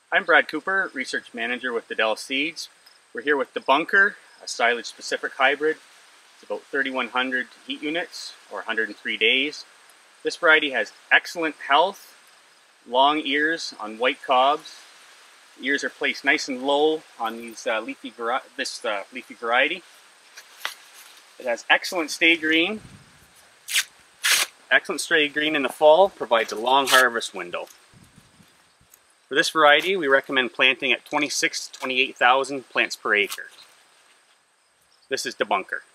I'm Brad Cooper, Research Manager with Dell Seeds. We're here with Debunker, a silage-specific hybrid. It's about 3,100 heat units, or 103 days. This variety has excellent health, long ears on white cobs. The ears are placed nice and low on these leafy variety. It has excellent stay green. Excellent stay green in the fall, provides a long harvest window. For this variety, we recommend planting at 26,000 to 28,000 plants per acre. This is Debunker.